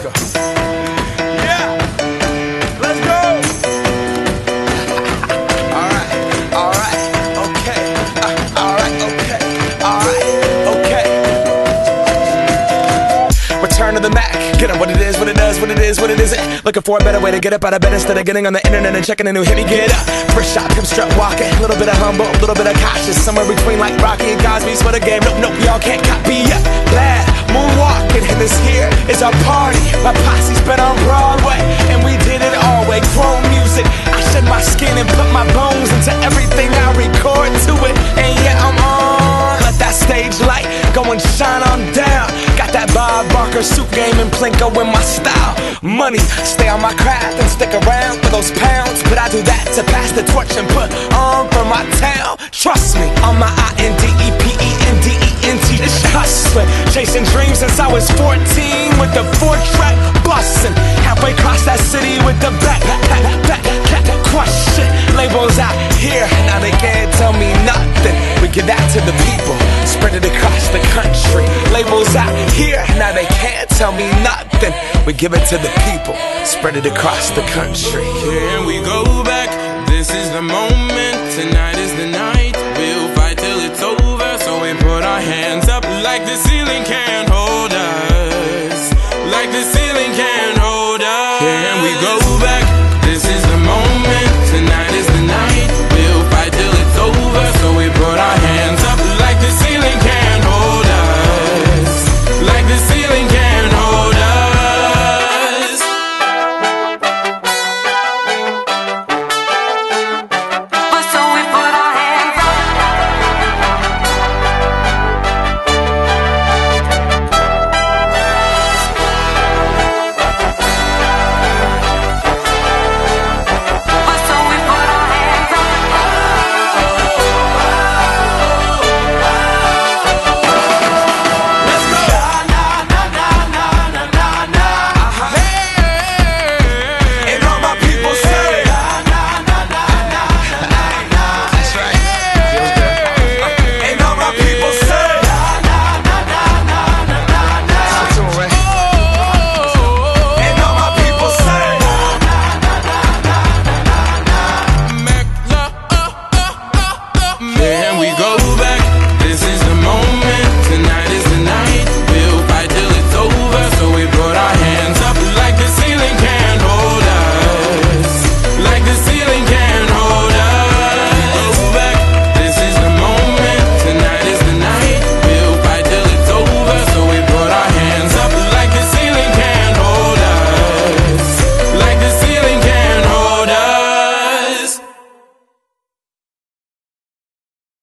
go. Yeah, let's go. Alright, okay. Alright, okay. Alright, okay. Return to the Mac. Get up what it is, what it does, what it is, what it isn't. Looking for a better way to get up out of bed instead of getting on the internet and checking a new hit. Me get up, first shot, come strut walking. A little bit of humble, a little bit of cautious. Somewhere between like Rocky and Cosby's for the game. Nope, y'all can't copy yet. Glad moonwalking, and this here is our party. My posse's been on Broadway, and we did it all way. Chrome music, I shed my skin and put my bones into everything I record to it. And yeah, I'm on. Let that stage light go and shine on down. Got that Bob Barker suit game and Plinko in my style. Money, stay on my craft and stick around for those pounds. But I do that to pass the torch and put on for my town. Trust me, on my INDEPENDENT. It's hustling, chasing dreams since I was 14 with the 4-track bustin'. Halfway across that city with the back question. Labels out here, now they can't tell me nothing. We give that to the people, spread it across the country. Labels out here, now they can't tell me nothing. We give it to the people, spread it across the country. Can we go back? This is the moment tonight.